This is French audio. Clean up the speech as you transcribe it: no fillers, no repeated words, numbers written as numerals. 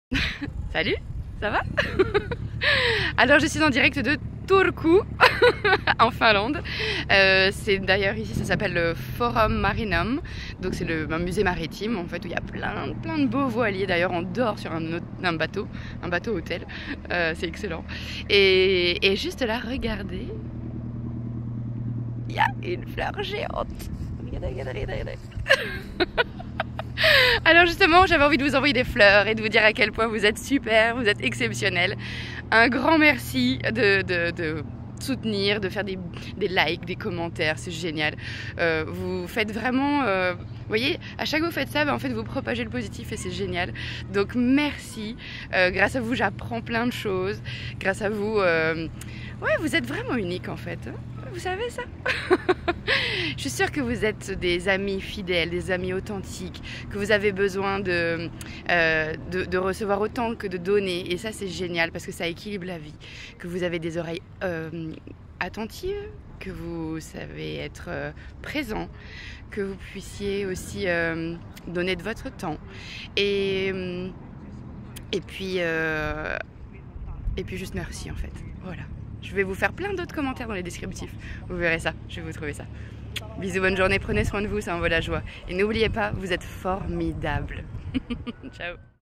Salut, ça va? Alors je suis en direct de Turku en Finlande. C'est d'ailleurs ici, ça s'appelle le Forum Marinum. Donc c'est un musée maritime en fait où il y a plein de beaux voiliers. D'ailleurs on dort sur un bateau hôtel. C'est excellent. Et juste là, regardez, il y a une fleur géante. Regardez. Alors justement, j'avais envie de vous envoyer des fleurs et de vous dire à quel point vous êtes super, vous êtes exceptionnels. Un grand merci de soutenir, de faire des likes, des commentaires, c'est génial. Vous faites vraiment, vous voyez, à chaque fois que vous faites ça, en fait vous propagez le positif et c'est génial. Donc merci, grâce à vous j'apprends plein de choses, grâce à vous, ouais, vous êtes vraiment unique en fait. Vous savez ça? Je suis sûre que vous êtes des amis fidèles, des amis authentiques, que vous avez besoin de recevoir autant que de donner. Et ça, c'est génial parce que ça équilibre la vie. Que vous avez des oreilles attentives, que vous savez être présent, que vous puissiez aussi donner de votre temps. Et puis juste merci en fait. Voilà. Je vais vous faire plein d'autres commentaires dans les descriptifs. Vous verrez ça, je vais vous trouver ça. Bisous, bonne journée, prenez soin de vous, ça envoie la joie. Et n'oubliez pas, vous êtes formidables. Ciao.